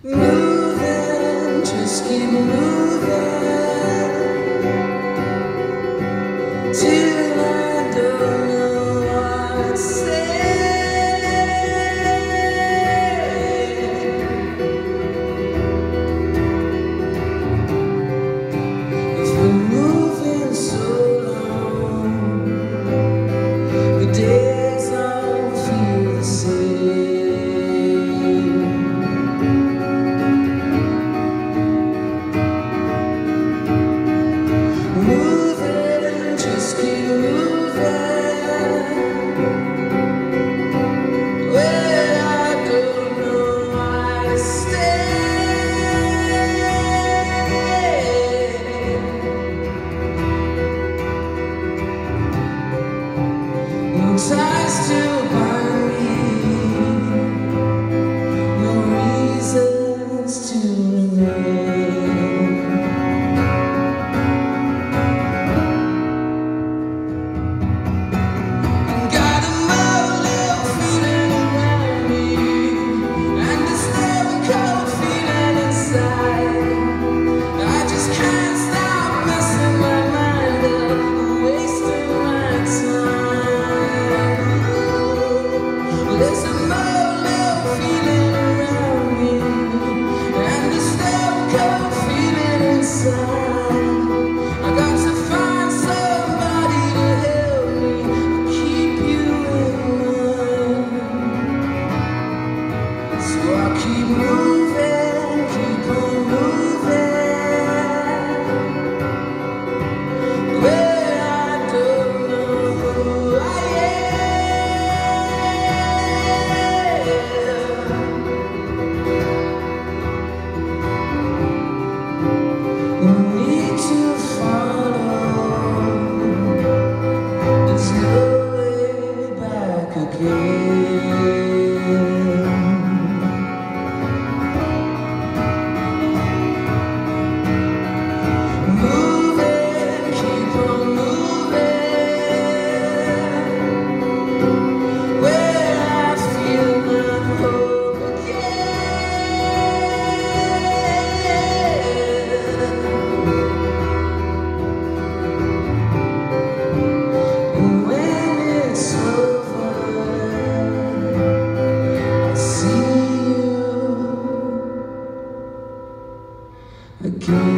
Moving, just keep moving till I don't know what to say. It's been moving so long, the days all feel the same. Moving, just keep moving where I don't know why to stay. No ties to bind me, no reasons to remain. Again.